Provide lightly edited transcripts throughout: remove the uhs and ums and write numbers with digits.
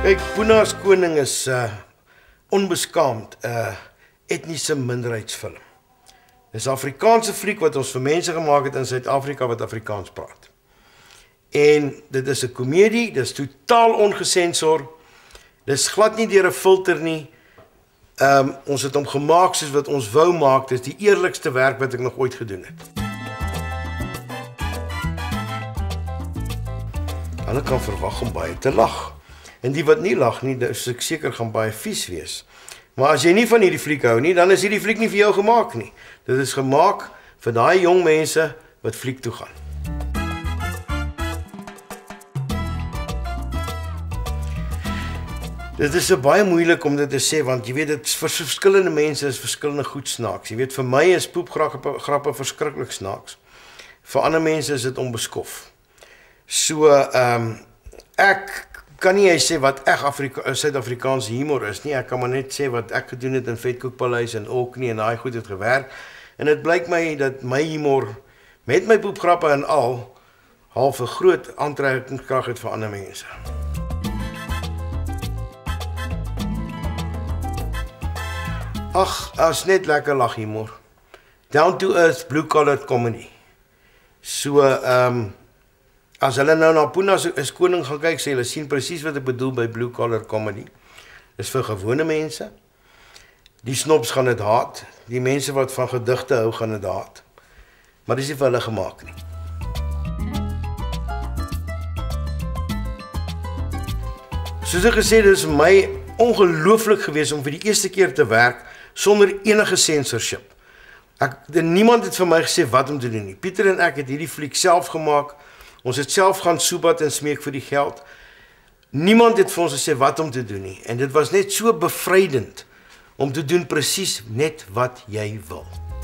Kijk, Puna's Koning is onbeskaamd etniese minderheidsfilm. Dis 'n Afrikaanse fliek wat ons vir mense gemaak het in Suid-Afrika wat Afrikaans praat. En dit is 'n komedie, dis totaal ongesensor. Dis glad nie deur 'n filter nie. Ons het hom gemaak soos wat ons wou maak. Dis die eerlikste werk wat ek nog ooit gedoen het. Hulle kan verwag om baie te lag. En die wat nie lag nie, dis ek seker gaan baie vies wees. Maar as jy nie van hierdie fliek hou nie, dan is hierdie fliek nie vir jou gemaak nie. Dit is gemaak vir daai jong mense wat fliek toe gaan. Dit is baie moeilik om dit te sê, want jy weet, dit vir verskillende mense is verskillende goed snaaks. Jy weet, vir my is poepgrappe verskriklik snaaks. Vir ander mense is dit onbeskof. So, ek kan nie sê wat Suid-Afrikaanse humor is nie. Ek kan maar net sê wat ek gedoen het in Vetkoekpaleis en Orkney en daai goed het gewerk. En dit blyk my dat my humor met my poepgrappe en al half 'n groot aantrekkingskrag het vir ander mense. Ag, as net lekker lag humor. Down to earth blue collar comedy. So as hulle nou na Puna's Koning gaan kyk, sê hulle sien presies wat ek bedoel by blue collar comedy. Dis vir gewone mense. Die snobs gaan dit haat. Die mense wat van gedigte hou gaan dit haat. Maar dis nie vir hulle gemaak nie. Soos ek gesê, dit is vir my ongelooflik geweest om vir die eerste keer te werk sonder enige censorship. Niemand het vir my gesê wat om te doen nie. Pieter en ek het hierdie fliek self gemaak. Ons het self gaan soebat en smeek vir die geld. Niemand het vir ons gesê wat om te doen nie. En dit was net so bevrydend om te doen presies net wat jy wil.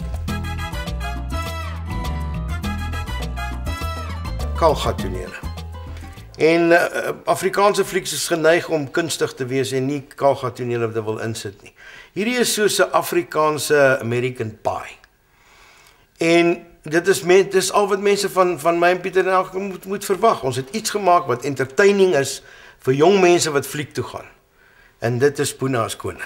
Kalgat tonele. En Afrikaanse flieks is geneig om kunstig te wees en nie kalgat tonele wat wil insit nie. Hierdie is soos 'n Afrikaanse American Pie. En dit is al wat mense van my en Pieter en ek moet verwag. Ons het iets gemaak wat entertaining is vir jong mense wat fliek toe gaan. En dit is Puna's Koning.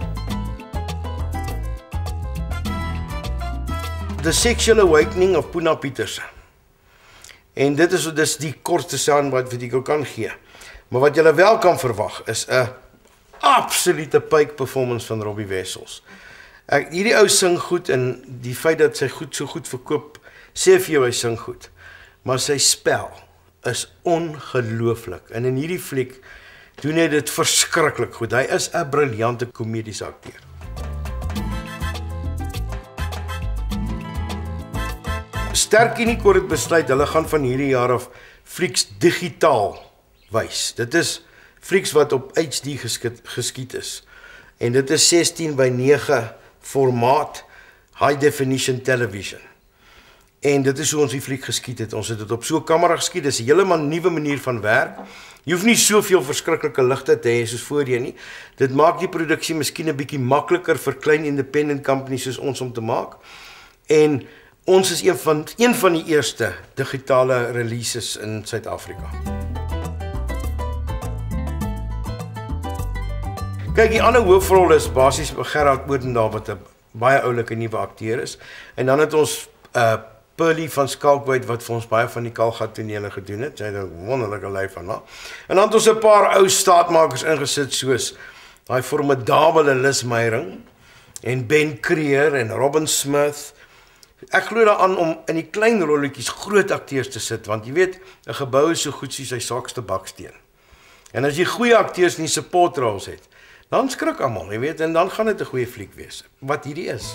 The Sexual Awakening of Puna Pieterse. En dit is die kortste saan wat ek kan gee. Maar wat julle wel kan verwag is 'n absolute peak performance van Robbie Wessels. Hierdie ou sing goed en die feit dat sy so goed verkoop, sê vir jou hy sing goed. Maar sy spel is ongelooflik. En in hierdie fliek doen hy dit verskriklik goed. Hy is 'n briljante komediese akteur. Sterk Unicorn het besluit, hulle gaan van hierdie jaar af flieks digitaal wys. Dit is flieks wat op HD geskiet is. En dit is 16:9 formaat, high definition television. En dit is hoe ons die fliek geskiet het. Ons het dit op so 'n kamera geskiet. Dis 'n heeltemal nuwe manier van werk. Jy hoef nie soveel verskriklike ligte te hê soos voorheen nie. Dit maak die produksie miskien 'n bietjie makliker vir klein independent companies soos ons om te maak. En ons is een van die eerste digitale releases in Suid-Afrika. Kyk, die ander hoofrol is basies Gerard Odendaal wat 'n baie oulike nuwe akteur is. En dan het ons Pearlie van Skalkwyk wat vir ons baie van die kalgat tonele gedoen het. Sy het 'n wonderlike lyf van haar. En dan het ons 'n paar ou staatmakers ingesit soos daai formidable Lis Meyering en Ben Creer en Robin Smith. Ek glo daaraan om in die klein rolletjies groot akteurs te sit, want jy weet, 'n gebou is so goed soos sy swakste baksteen. En as jy goeie akteurs nie support roles het, dan skrik almal, jy weet, en dan gaan dit 'n goeie fliek wees, wat hierdie is.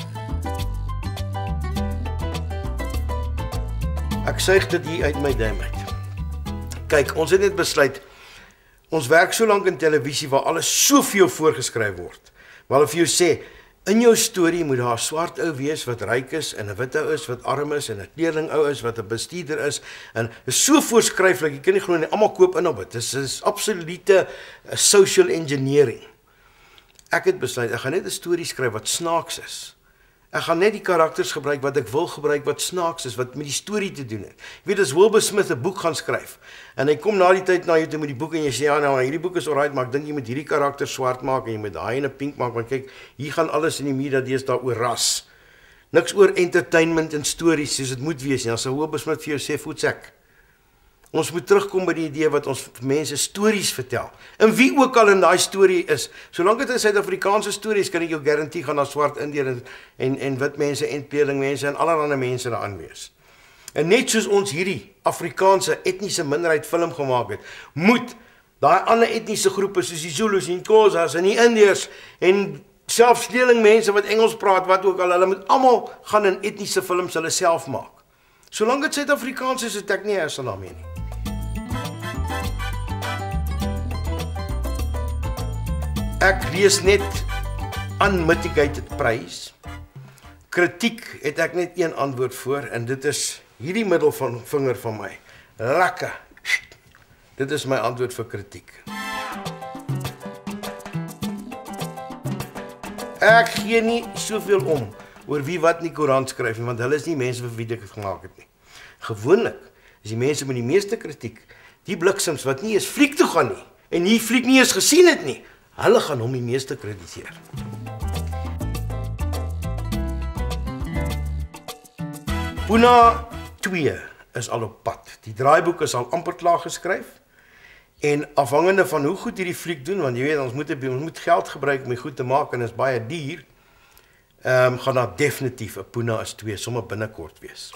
Ek suig dit hier uit my duim uit. Kyk, ons het net besluit, ons werk so lank in televisie waar alles soveel voorgeskryf word. Waar hulle vir jou sê, in jou storie moet daar 'n swart ou wees wat ryk is en 'n wit ou is wat arm is en 'n kleerling ou is wat 'n bestuurder is en is so voorskryflik, jy kan nie glo nie, almal koop in op dit. Dit is absolute social engineering. Ek het besluit, ek gaan net 'n storie skryf wat snaaks is Ek gaan net die karakters gebruik wat ek wil gebruik, wat snaaks is, wat met die storie te doen het. Jy weet, as Wilbur Smith 'n boek gaan skryf, en hy kom na die tyd na jou toe met die boek, en jy sê, ja, nou, hierdie boek is alright, maar ek dink jy moet hierdie karakter swart maak, en jy moet daai en 'n pink maak, want kyk, hier gaan alles in die media deesdae oor ras. Niks oor entertainment en stories, soos dit moet wees, en dan sal Wilbur Smith vir jou sê, voetsek. Ons moet terugkom by die idee wat ons mense stories vertel. En wie ook al in daai storie is, solank dit 'n Suid-Afrikaanse storie is, kan ek jou garantie gaan daar swart Indiër en wit mense en tweelingmense en allerlei mense daaraan wees. En net soos ons hierdie Afrikaanse etniese minderheid film gemaak het, moet daai ander etniese groepe soos die Zulus en Xhosas en die Indiërs en selfs tweelingmense wat Engels praat, wat ook al, hulle moet almal gaan in etniese films hulle self maak. Solank dit Suid-Afrikaans is, het ek nie herstel daarmee nie. Ek lees net unmitigated praise. Kritiek het ek net een antwoord voor, en dit is hierdie middelvinger van my. Lekker. Dit is my antwoord vir kritiek. Ek gee nie soveel om oor wie wat in die koerant skryf nie, want hulle is nie mense vir wie ek het gemaak het nie. Gewoonlik is die mense met die meeste kritiek, die bliksems wat nie eens fliek toe gaan nie, en die fliek nie eens gesien het nie, hulle gaan hom die meeste krediteer. Puna 2 is al op pad. Die draaiboek is al amper klaar geskryf. En afhangende van hoe goed hierdie fliek doen, want jy weet, ons moet geld gebruik om die goed te maak, en is baie duur, gaan daar definitief 'n Puna is 2 sommer binnekort wees.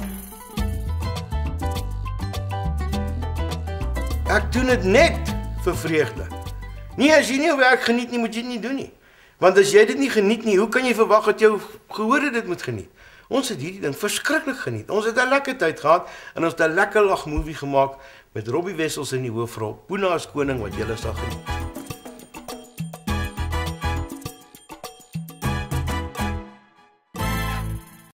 Ek doen dit net vir vreugde. Nee, as jy nie jou werk geniet nie, moet jy dit nie doen nie. Want as jy dit nie geniet nie, hoe kan jy verwag dat jou gehore dit moet geniet? Ons het hierdie ding verskriklik geniet. Ons het 'n lekker tyd gehad, en ons het 'n lekker lag movie gemaak met Robbie Wessels in die hoofrol. Puna is koning, wat julle sal geniet.